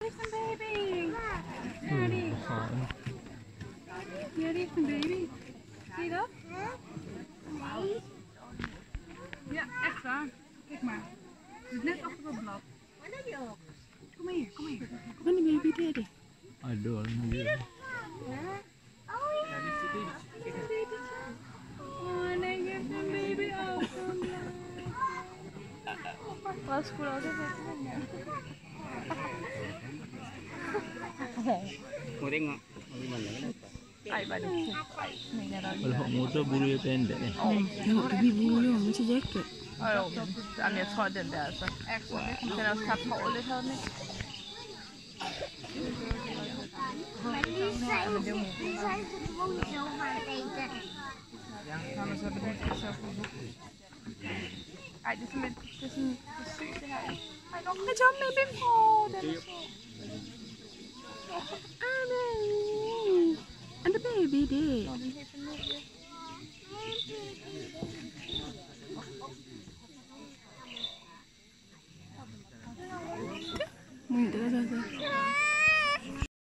is een baby. Ja, die. Ja, die is een baby. Zie je dat? Ja, echt waar. Kijk maar. Het is net achter het blad. Kom maar hier, kom maar hier. Kom die baby daddy. Aduh, Oh nee, je hebt een baby ook. Was cool altijd Mau tengok gimana kan? Ay, balik. kalau motor bulu pendek ni. Tengok tu bulu macam jaket. Ja, men jag tar den där så. Den har satt hålet här nu. Lisa is gewoon zo hard eten. Anders hebben we het zelf gezocht. Ej, det er simpelthen det er sådan, det er sygt det her. Ej, nu kan jeg med min far. Den er så. And the baby there. Den er helt familie.